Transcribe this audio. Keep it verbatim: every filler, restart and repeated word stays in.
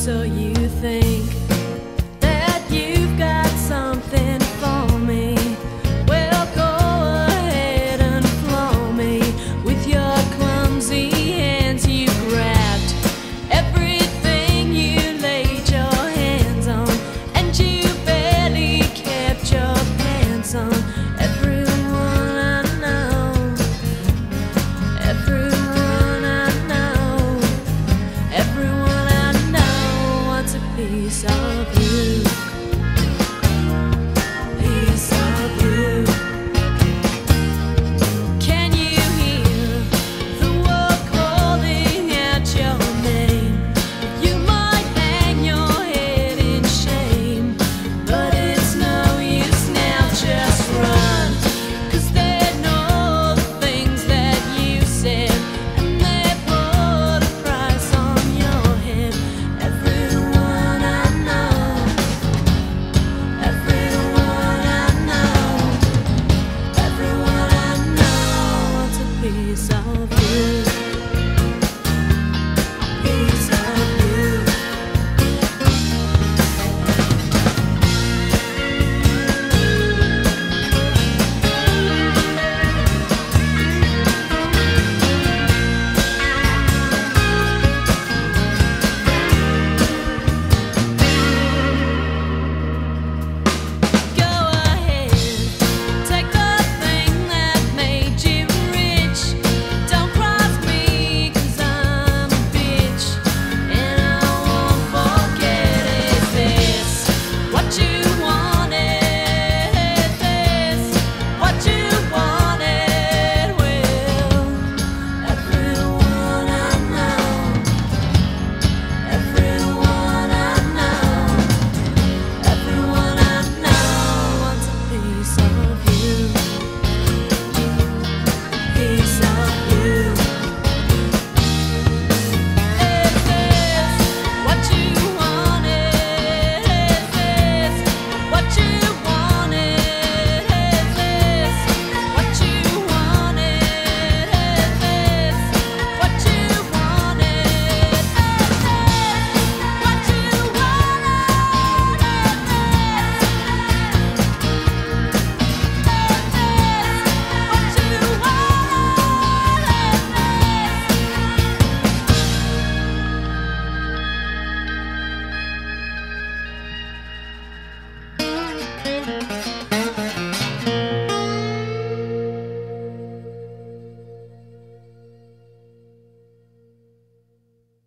So you think that you've got something for me? Well, go ahead and floor me. With your clumsy hands you grabbed everything you laid your hands on, and you barely kept your pants on. Everyone I know, everyone I know, everyone I know wants a piece of you, piece of you. Can you hear the world calling out your name? You might hang your head in shame, but it's no use now, just run. 'Cause they know the things that you said, and they put a price on your head. Everyone I know, everyone I know, everyone I know wants a piece of you, piece of you. Go ahead, take the thing that made you rich. Don't cross me, 'cause I'm a bitch, and I won't forget. Is this what you wanted? Is this what you wanted? Well, everyone I know, everyone I know, everyone I know wants a piece of you, piece of you. Is this what you wanted? Is this what you wanted? Is this what you wanted? Is this what you wanted? Is this what you wanted?